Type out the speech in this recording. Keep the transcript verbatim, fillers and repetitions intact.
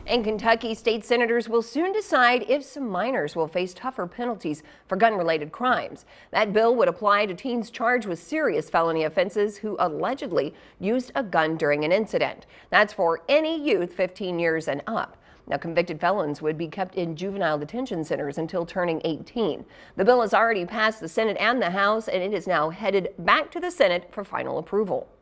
In Kentucky, state senators will soon decide if some minors will face tougher penalties for gun-related crimes. That bill would apply to teens charged with serious felony offenses who allegedly used a gun during an incident. That's for any youth fifteen years and up. Now, convicted felons would be kept in juvenile detention centers until turning eighteen. The bill has already passed the Senate and the House, and it is now headed back to the Senate for final approval.